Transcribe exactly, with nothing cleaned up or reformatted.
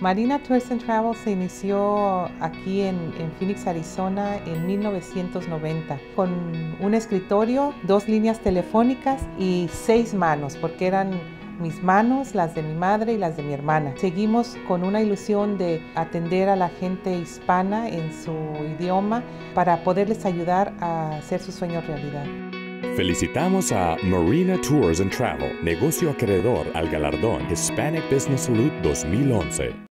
Marina Tours and Travel se inició aquí en, en Phoenix, Arizona en mil novecientos noventa con un escritorio, dos líneas telefónicas y seis manos, porque eran mis manos, las de mi madre y las de mi hermana. Seguimos con una ilusión de atender a la gente hispana en su idioma para poderles ayudar a hacer sus sueños realidad. Felicitamos a Marina Tours and Travel, negocio acreedor al galardón Hispanic Business Salute dos mil once.